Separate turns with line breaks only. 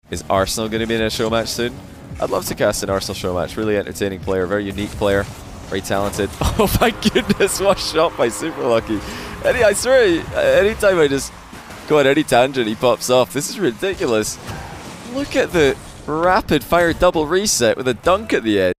Is Arsenal going to be in a show match soon? I'd love to cast an Arsenal show match. Really entertaining player, very unique player, very talented. Oh my goodness, what shot by Super Lucky. I swear, anytime I just go on any tangent, he pops off. This is ridiculous. Look at the rapid fire double reset with a dunk at the end.